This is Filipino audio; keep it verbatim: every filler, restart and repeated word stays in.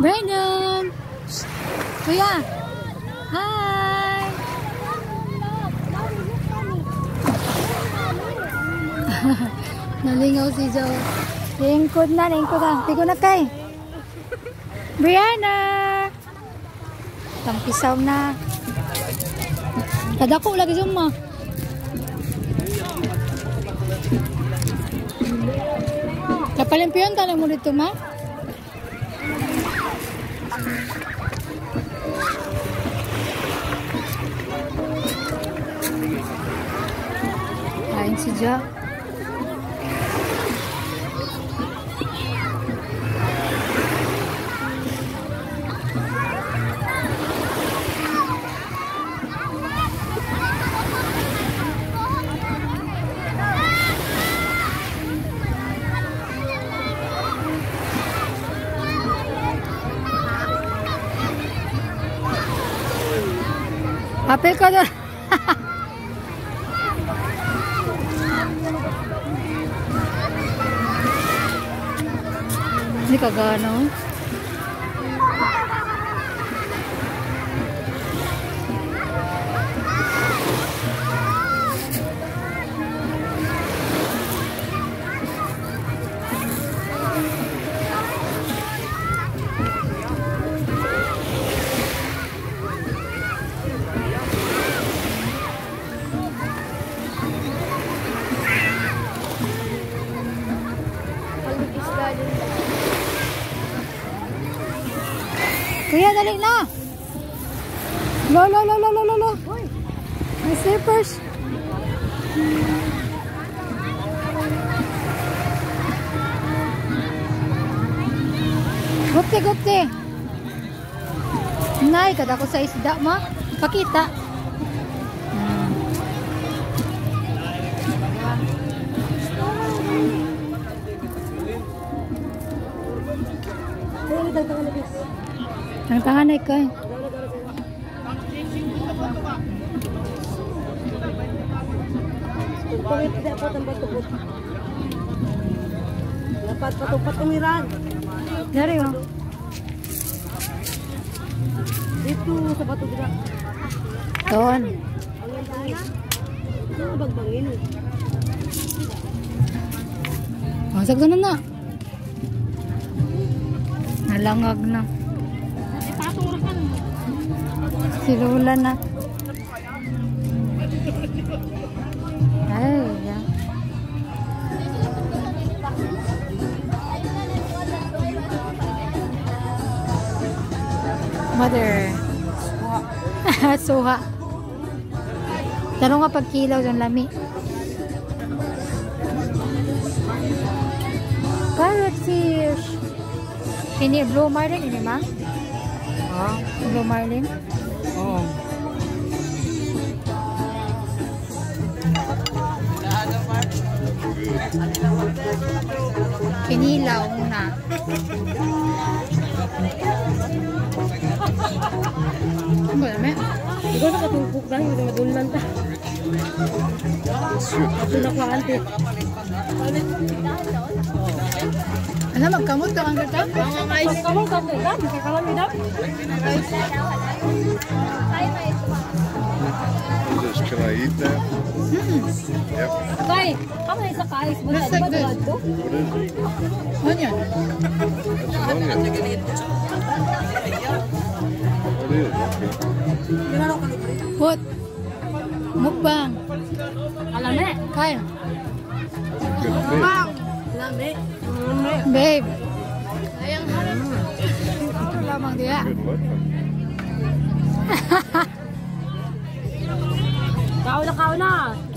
Brandon! Kuya! Hi! Nalingaw si Joe. Lingkod na, lingkod na. Tigo na kay. Brianna! Tampisaw na. Kadako lagi yung ma. Kapalimpiyon ka na mo dito ma? Kain si Jo. Apel ka na. Hindi ka gano. Kuya, dali na! Lo, lo, lo, lo, lo, lo, lo! My slippers! Gupte, gupte! Nay, kada ko sa isda, ma. Pakita. Ang tangan ay kay. Dapat patupat umiran. Dari mo. Dito sa bato dira. Ton. Ano bagbangin? Masag na na. Nalangag na. Silula na. Ay, yeah. Mother. Suha. Tanong nga pag kilaw ng lami. Parrotfish. Ini blue marlin ini ma? Oh, blue marlin. Oo. Kinilaw na. Ang dami. Ikaw na katungkok na, yung madulan ta. Ito na kwa ante. Ano, magkamot ka ang gata? Magkamot ka ang gata? Magkakalang ina? Can I eat that? Hmm. Yep. Kay, kamo na isa kais mo That's sa like diba this. to? What is it? Onion. That's an onion. What is? What? Mukbang. Alame. Kaya. Good fish. Alame. Babe. Ayang harap. Ito lamang dia. Good luck. Kao na, kao na.